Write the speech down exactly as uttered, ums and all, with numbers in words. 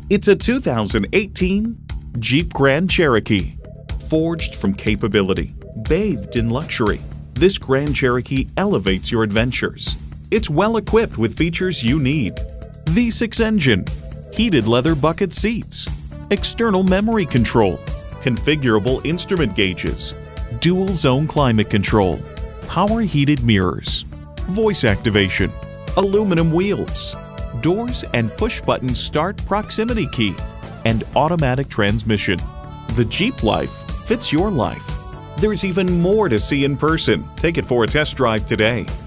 It's a two thousand eighteen Jeep Grand Cherokee. Forged from capability, bathed in luxury, this Grand Cherokee elevates your adventures. It's well equipped with features you need: V six engine, heated leather bucket seats, external memory control, configurable instrument gauges, dual zone climate control, power heated mirrors, voice activation, aluminum wheels, doors and push-button start proximity key, and automatic transmission. The Jeep life fits your life. There's even more to see in person. Take it for a test drive today.